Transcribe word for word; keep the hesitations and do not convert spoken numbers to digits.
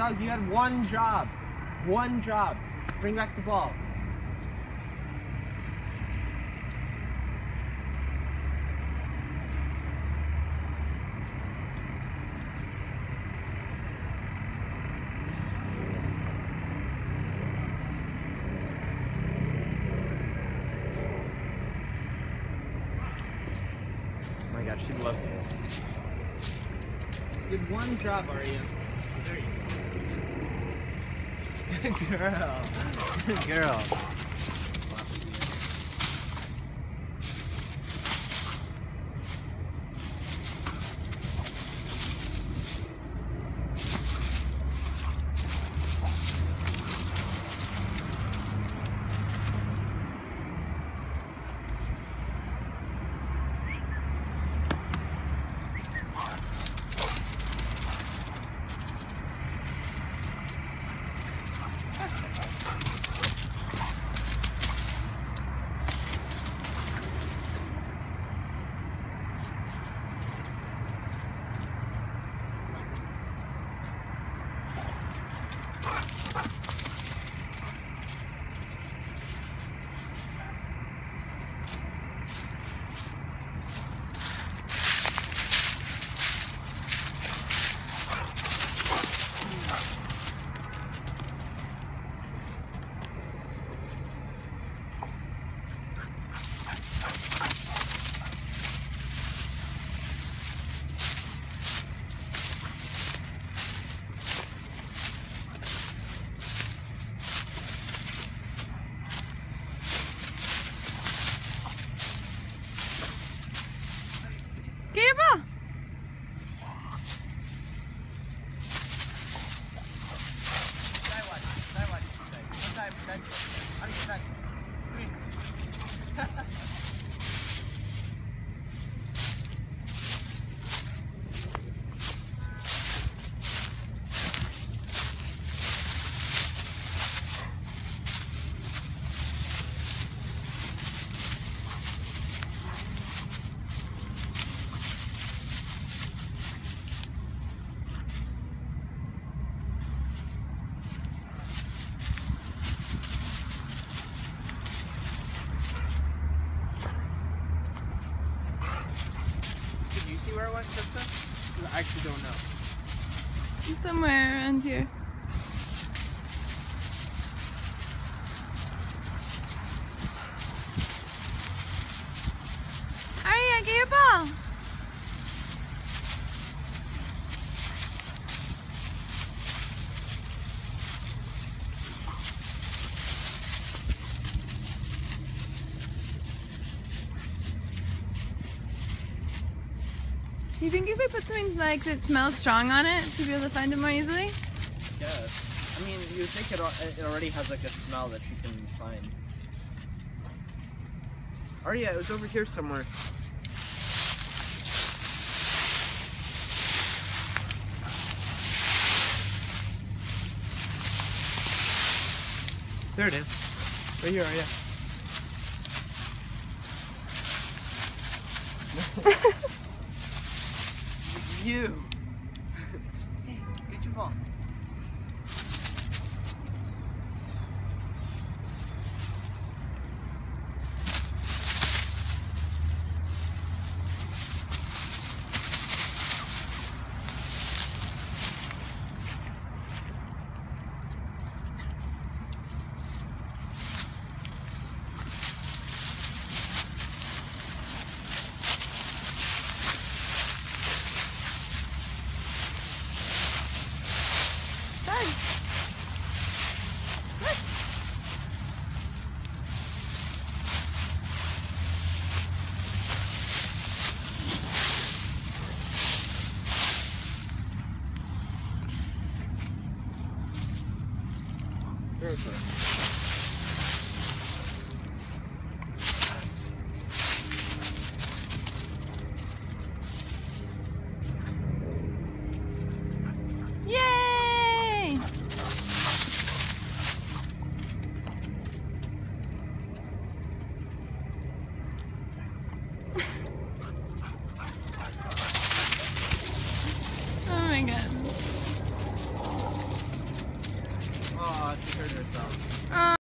Doug, you had one job. One job. Bring back the ball. Oh my gosh, she loves this. You did one job, Arya. There you go. Good girl. Good girl. Get your ball. See where it went, Krista? I actually don't know. It's somewhere around here. Arya, get your ball. Do you think if we put something like that smells strong on it, she'll be able to find it more easily? Yeah. I mean, you think it, it already has like a smell that you can find. Arya, it was over here somewhere. There it is. Right here, Arya. You. Hey, get your ball. Very good. Yay! Oh my god. herself.